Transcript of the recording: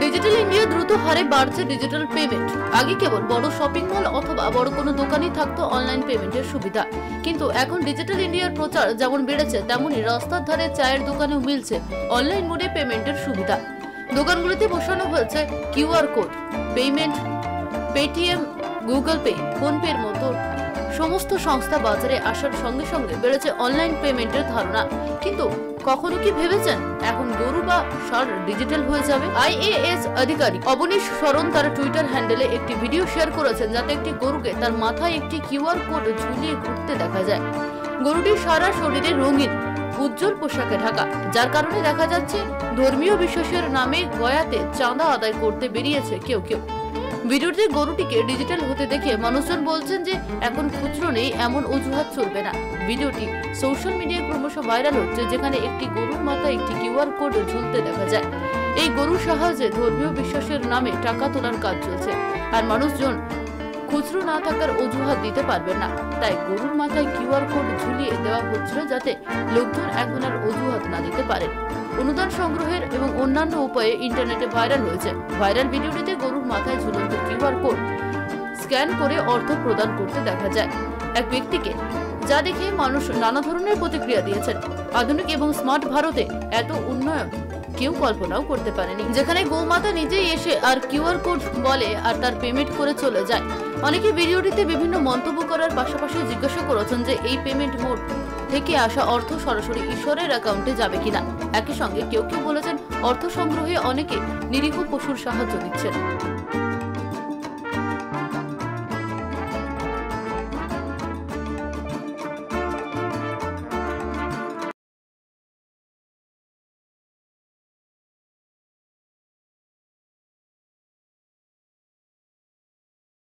Digital India দ্রুত হারে বাড়ছে ডিজিটাল পেমেন্ট। আগে কেবল বড় শপিং মল অথবা বড় কোনো দোকানেই থাকতো অনলাইন পেমেন্টের সুবিধা, কিন্তু এখন ডিজিটাল ইন্ডিয়ার প্রচার যেমন বেড়েছে তেমনি রাস্তার ধারে চায়ের দোকানেও মিলছে অনলাইন মোডে পেমেন্টের সুবিধা। দোকানগুলিতে বসানো হয়েছে QR code payment. Paytm, Google Pay, PhonePe এর মতো সমস্ত সংস্থা বাজারে আসার সঙ্গে সঙ্গে বেড়েছে অনলাইন পেমেন্টের ধারণা। কিন্তু কখনো কি ভেবেছেন এখন গরু বা ষাঁড় ডিজিটাল হয়ে যাবে? আইএএস আধিকারিক অবনীশ শরণ তার টুইটার হ্যান্ডেলে একটি ভিডিও শেয়ার করেছেন, যাতে একটি গরুকে তার মাথায় একটি কিউআর কোড ঝুলিয়ে ঘুরতে দেখা যায়। গরুটি সারা শরীরে রঙিন উজ্জ্বল পোশাকে ঢাকা, যার কারণে দেখা যাচ্ছে ধর্মীয় বিশ্বাসের নামে গয়াতে চাঁদা আদায় করতে বেরিয়েছে কেউ কেউ। ভিডিওতে গরুটিকে ডিজিটাল হতে দেখে মানুষজন বলছেন যে এখন খুচরো নেই এমন অজুহাত চলবে না। ভিডিওটি সোশ্যাল মিডিয়ায় ক্রমশ ভাইরাল হচ্ছে, যেখানে একটি গরুর মাথায় একটি কিউআর কোড ঝুলতে দেখা যায়। এই গরুর সাহায্যে ধর্মীয় বিশ্বাসের নামে টাকা তোলার কাজ চলছে, আর মানুষজন খুচরো না থাকার অজুহাত দিতে পারবেন না, তাই গরুর মাথায় কিউআর কোড ঝুলিয়ে দেওয়া হচ্ছিল যাতে লোকজন এখন আর অজুহাত না দিতে পারেন। অনুদান সংগ্রহের এবং অন্যান্য উপায়ে ইন্টারনেটে ভাইরাল হয়েছে। ভাইরাল ভিডিওটিতে গরুর মাথায় ঝুলন্ত কিউআর কোড স্ক্যান করে অর্থ প্রদান করতে দেখা যায় এক ব্যক্তিকে, যা দেখে মানুষ নানা ধরনের প্রতিক্রিয়া দিয়েছেন। আধুনিক এবং স্মার্ট ভারতে এত উন্নয়ন কেউ কল্পনাও করতে পারেনি, যেখানে গোমাতা নিজেই এসে আর কিউআর কোড বলে আর তার পেমেন্ট করে চলে যায়। অনেকে ভিডিওটিতে বিভিন্ন মন্তব্য করার পাশাপাশি জিজ্ঞাসা করেছেন যে এই পেমেন্ট মোড থেকে আসা অর্থ সরাসরি ঈশ্বরের অ্যাকাউন্টে যাবে কিনা। একই সঙ্গে কেউ কেউ বলেছেন অর্থ সংগ্রহে অনেকে নিরীহ পশুর সাহায্য দিচ্ছেন।